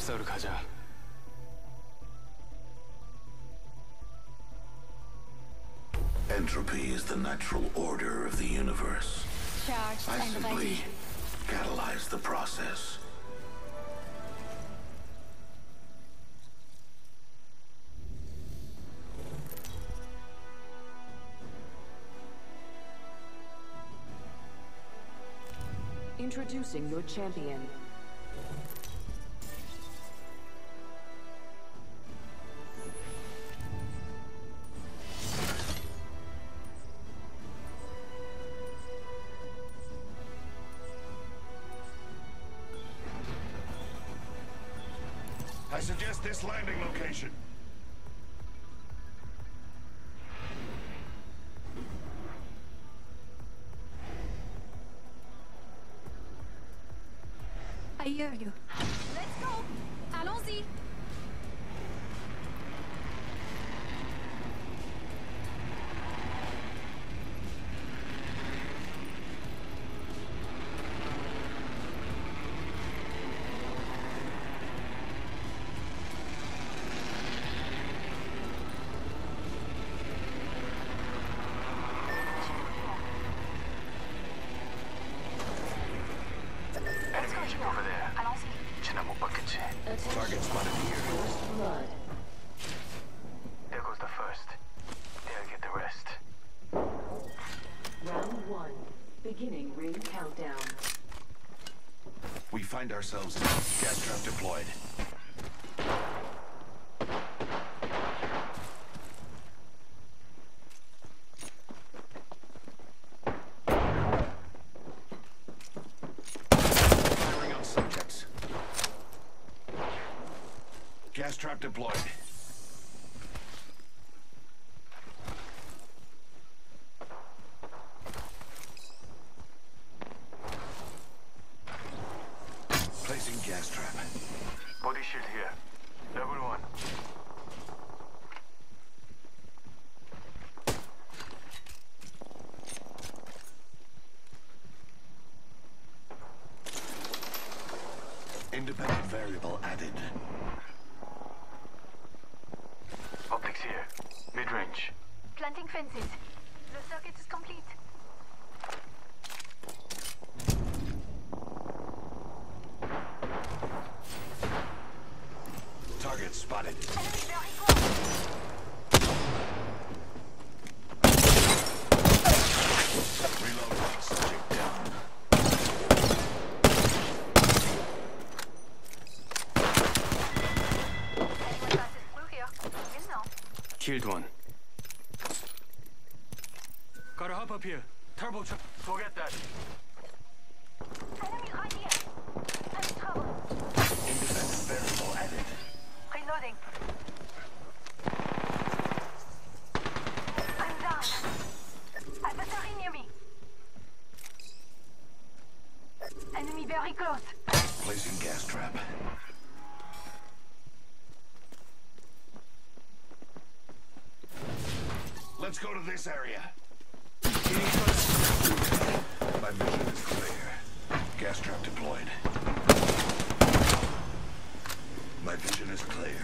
싸우러 가자. Entropy is the natural order of the universe. Charged I and simply ready. catalyze the process. Introducing your champion. I suggest this landing location. I hear you. Let's go. Allons-y. Enemy ship over there. Allons-y. 지나 못 봤겠지. Target spotted here. Blood. There goes the first. They'll get the rest. Round 1. Beginning ring countdown. We find ourselves in gas trap deployed. Firing on subjects. Gas trap deployed. Placing gas trap. Body shield here. Level 1. Independent variable added. Optics here. Mid-range. Planting fences. The circuit is complete. Target spotted. Enemy very close. Reloading. Subject down. Anyone passes through here. We'll know. Killed one. Gotta hop up here. Turbo truck. Forget that. Enemy right here. I'm in trouble. Independent variable added. Reloading. I'm down. Adversary near me. Enemy very close. Placing gas trap. Let's go to this area. My vision is clear. Gas trap deployed. My vision is clear.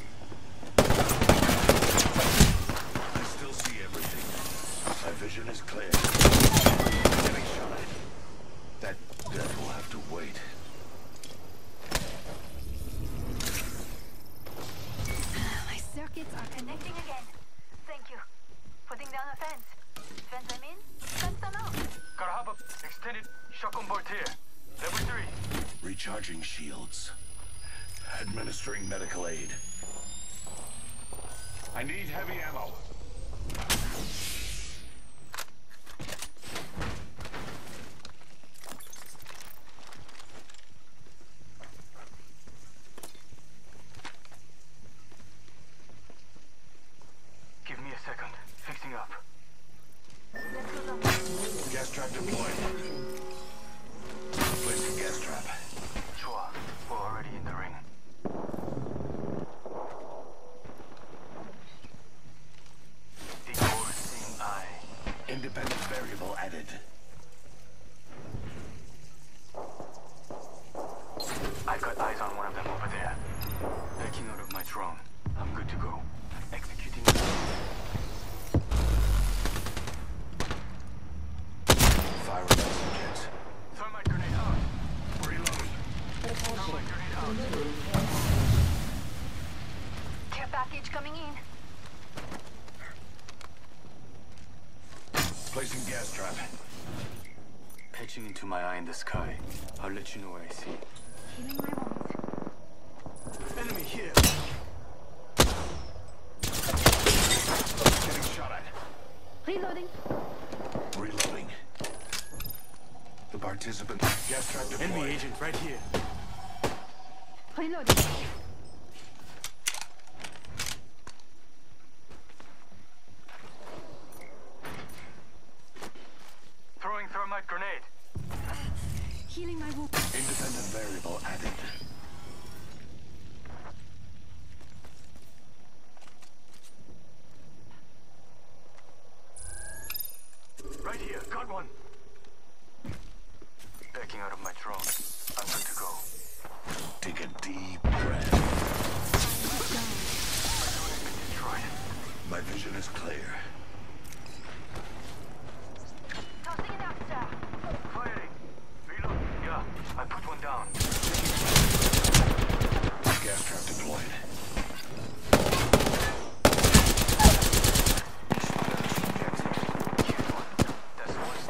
I still see everything. My vision is clear. Getting shot. That death will have to wait. My circuits are connecting again. Thank you. Putting down a fence. Fence I'm in, fence I'm out. Gotta hop up. Extended shotgun bolt here. Level 3. Recharging shields. Administering medical aid. I need heavy ammo. Give me a second. Fixing up. Gas trap deployed. Placing gas trap. Sure. We're already in the ring. The all-seeing eye. Independent variable added. I've got eyes on one of them over there. Placing gas trap. Patching into my eye in the sky. I'll let you know what I see. Healing my wounds. Enemy here. Getting shot at. Reloading. Reloading. The participant. Gas trap deployed. Enemy agent right here. Reloading. Throwing thermite grenade. Healing my wounds. Independent variable added. Right here. Got one. Backing out of my drone. I'm good to go. Take a deep breath. Destroyed. My vision is clear. Tossing it up, sir. Firing. Reload. Yeah. I put one down. Gas trap deployed. That's the worst.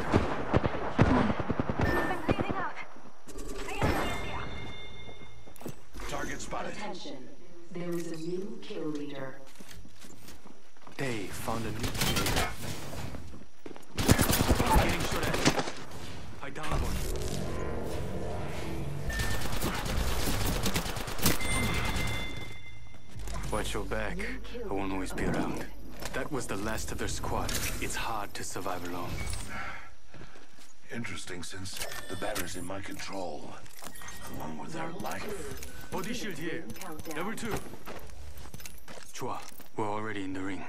I'm bleeding out. The enemy is here. Target spotted. Attention. There is a new kill leader. They found a new kill. Getting shot at. I downed one. Watch your back. I won't always be around. That was the last of their squad. It's hard to survive alone. Interesting, since the batter's in my control, along with their life. Body shield here. Level 2. Chua, we're already in the ring.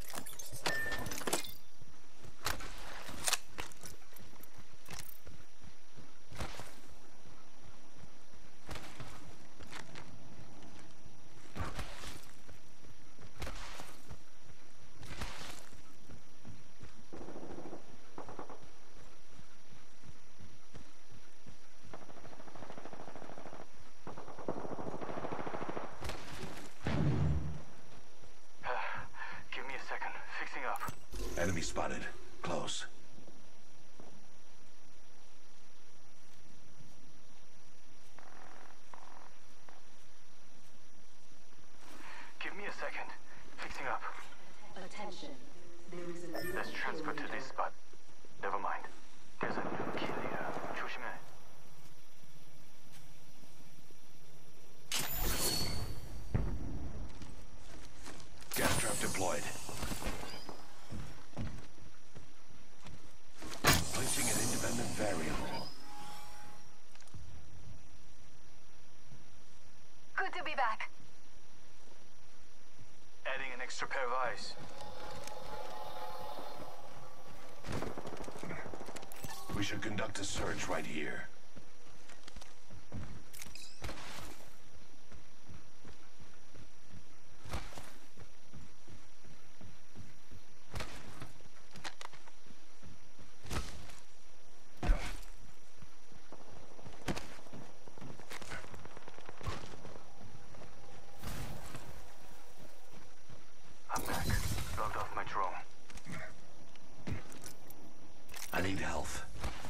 Give me a second. Fixing up. Enemy spotted. Close. Give me a second. Fixing up. Attention. There is a new Let's transfer to this spot. Never mind. There's a new kill leader. 조심해. Gas trap deployed. Placing an independent variable. Good to be back. Adding an extra pair of eyes. We should conduct a search right here. I'm back. Logged off my drone. I need health.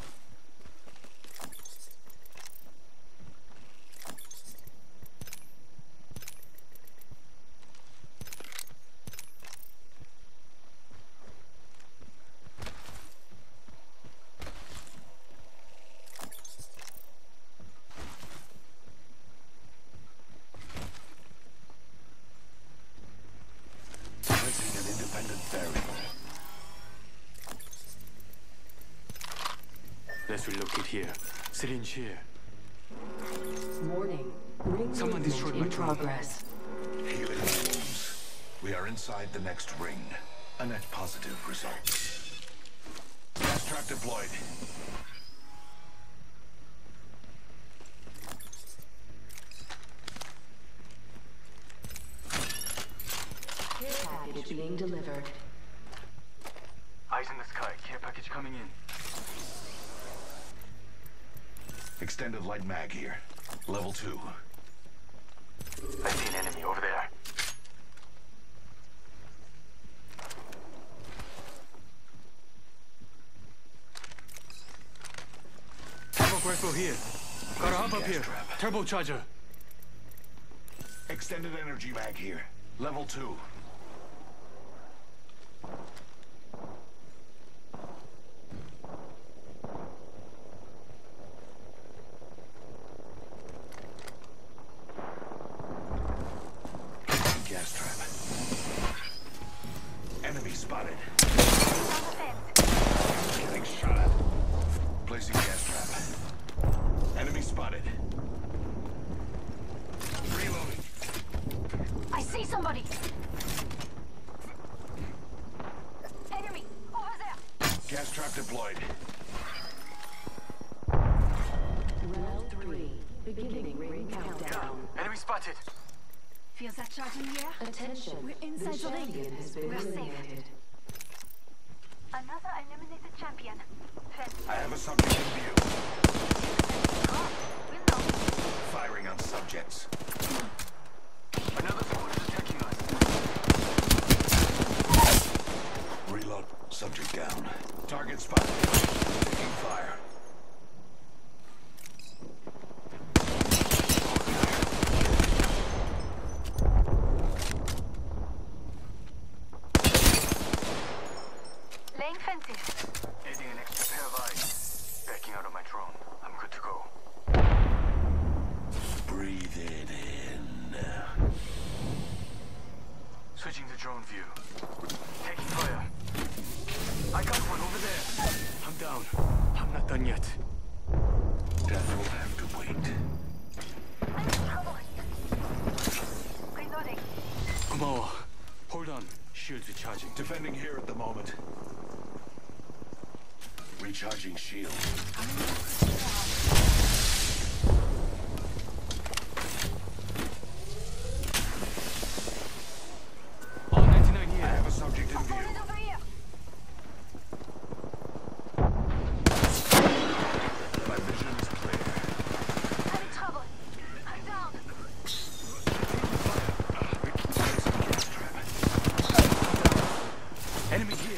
Placing an independent variable. Let's relocate here. Syringe here. warning. Ring Someone movement destroyed my in drone. progress. Healing wounds. We are inside the next ring. A net positive result. Gas trap deployed. Care package being delivered. Eyes in the sky. Care package coming in. Extended light mag here. Level 2. I see an enemy over there. Rifle here. Gotta hop up Gas here. trap. Turbocharger. Extended energy mag here. Level 2. Gas trap. Enemy spotted. On the fence. Getting shot at. Placing gas trap. Enemy spotted. Reloading. I see somebody! Enemy! Over there! Gas trap deployed. Round 3. Beginning ring countdown. Enemy spotted. Feels that charge in the air? Attention. We're inside the the ring. champion has been We're safe. eliminated. Another eliminated champion. Fence. I have a subject in view. Oh, we'll know. Firing on subjects. Another squad is attacking us. Reload. Subject down. Target spotted. Taking fire. Laying fences. Adding an extra pair of eyes. Backing out of my drone. I'm good to go. Breathe it in. Switching to drone view. Taking fire. I got one over there. I'm down. I'm not done yet. Death will have to wait. I'm in trouble. Reloading. 고마워. Hold on. Shields recharging. Defending here at the moment. Recharging shield. All 99 I here. have a subject in view. Opponent over here. My vision is clear. I'm in trouble. I'm down. Placing gas trap. Enemy here.